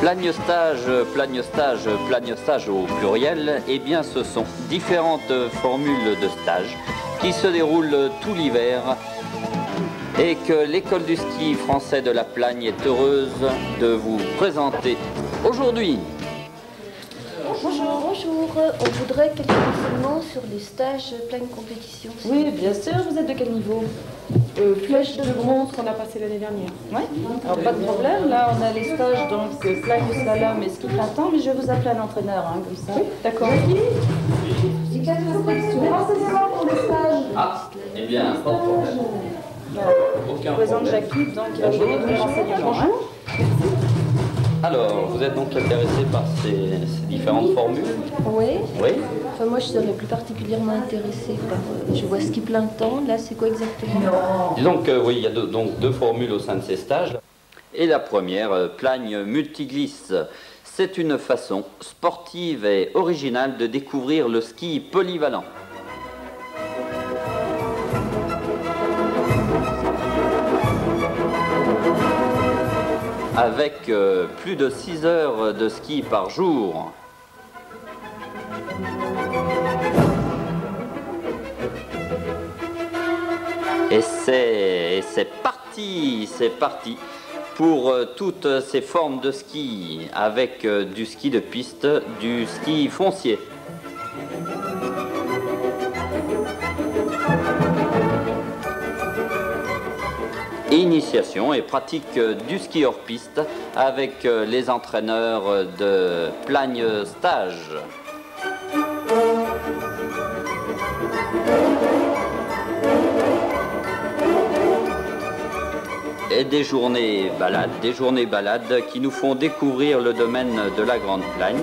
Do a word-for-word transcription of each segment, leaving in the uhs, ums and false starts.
Plagnostage, plagnostage, plagnostage au pluriel, eh bien ce sont différentes formules de stage qui se déroulent tout l'hiver et que l'école du ski français de la Plagne est heureuse de vous présenter aujourd'hui. Bonjour, bonjour. On voudrait quelques renseignements sur les stages Plagne compétition. Oui, bien sûr. Vous êtes de quel niveau? euh, Flèche de bronze qu'on a passé l'année dernière. Oui. Alors pas de problème. Là, on a les stages donc plagne, slalom et ski printemps, mais je vais vous appeler un entraîneur, hein, comme ça. Oui. D'accord. Renseignez-moi pour les stages. Ah, eh bien, pas de problème. Voilà. Aucun Je présente problème. Jacques, donc il va vous donner tous les renseignements. Hein. Alors, vous êtes donc intéressé par ces, ces différentes formules? Oui. Oui. Enfin, moi, je serais plus particulièrement intéressée par... Euh, je vois ski plein temps. Là, c'est quoi exactement? Disons que oui, il y a deux, donc deux formules au sein de ces stages. Et la première, euh, Plagne multiglisse. C'est une façon sportive et originale de découvrir le ski polyvalent. Avec euh, plus de six heures de ski par jour. Et c'est c'est parti, c'est parti pour euh, toutes ces formes de ski, avec euh, du ski de piste, du ski foncier. Initiation et pratique du ski hors piste avec les entraîneurs de Plagne Stage. Et des journées balades, des journées balades qui nous font découvrir le domaine de la Grande Plagne.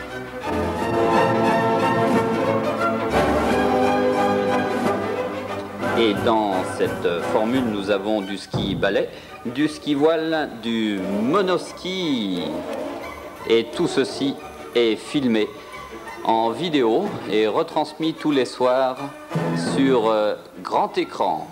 Et dans cette formule, nous avons du ski balai, du ski voile, du monoski. Et tout ceci est filmé en vidéo et retransmis tous les soirs sur euh, grand écran.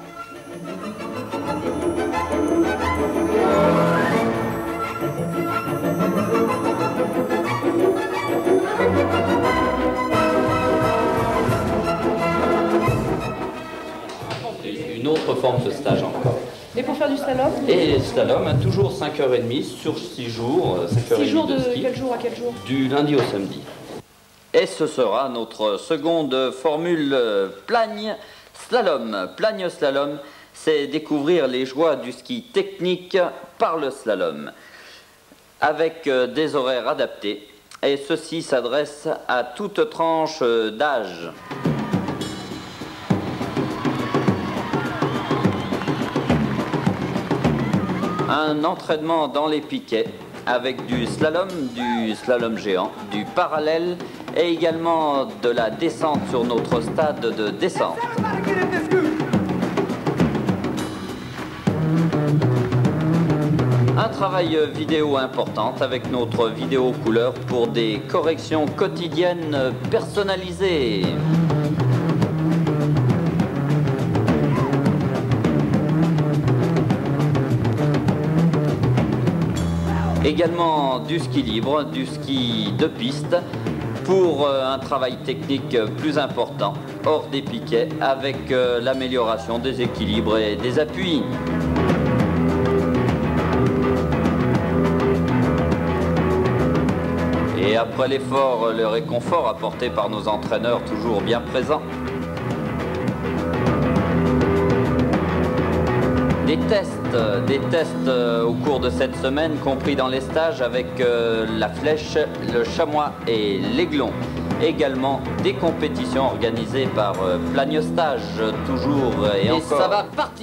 Une autre forme de stage encore. Et pour faire du slalom? Et slalom, toujours cinq heures trente sur six jours. cinq heures trente six jours de, de ski. Quel jour à quel jour? Du lundi au samedi. Et ce sera notre seconde formule Plagne slalom. Plagne slalom, c'est découvrir les joies du ski technique par le slalom, avec des horaires adaptés. Et ceci s'adresse à toute tranche d'âge. Un entraînement dans les piquets avec du slalom, du slalom géant, du parallèle et également de la descente sur notre stade de descente. Un travail vidéo important avec notre vidéo couleur pour des corrections quotidiennes personnalisées. Également du ski libre, du ski de piste pour euh, un travail technique plus important hors des piquets avec euh, l'amélioration des équilibres et des appuis. Et après l'effort, le réconfort apporté par nos entraîneurs toujours bien présents. Des tests, des tests au cours de cette semaine, compris dans les stages avec euh, la flèche, le chamois et l'aiglon. Également des compétitions organisées par euh, Plagne Stage, toujours et, et encore. Ça va partir.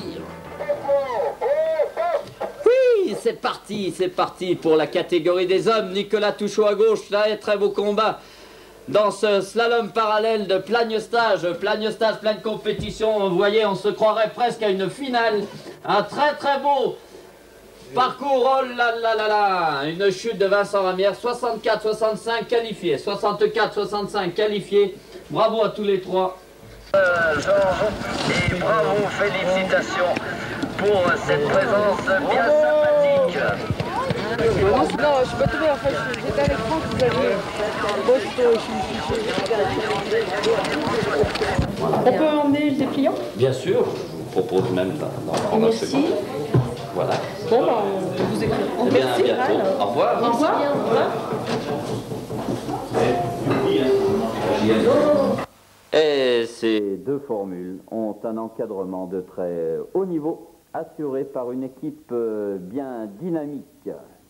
Oui, c'est parti, c'est parti pour la catégorie des hommes. Nicolas Touchot à gauche, là, est très beau combat. Dans ce slalom parallèle de Plagne Stage, Plagne Stage, Plagne compétition, vous voyez, on se croirait presque à une finale. Un très très beau parcours, oh là là là là, une chute de Vincent Ramière, soixante-quatre soixante-cinq qualifiés, soixante-quatre soixante-cinq qualifiés, bravo à tous les trois. Euh, Georges, et bravo, félicitations pour cette présence bien sympathique. Non, je suis pas tombée en fait, j'étais avec Franck, vous aviez. Moi, je On peut emmener le dépliant? Bien sûr, je vous propose même d'en prendre un second. Merci. Voilà. Bon, bah, on vous écrit. Eh bien, Merci, à bientôt. Anne. Au revoir. Au revoir. Au revoir. Et ces deux formules ont un encadrement de très haut niveau, assuré par une équipe bien dynamique,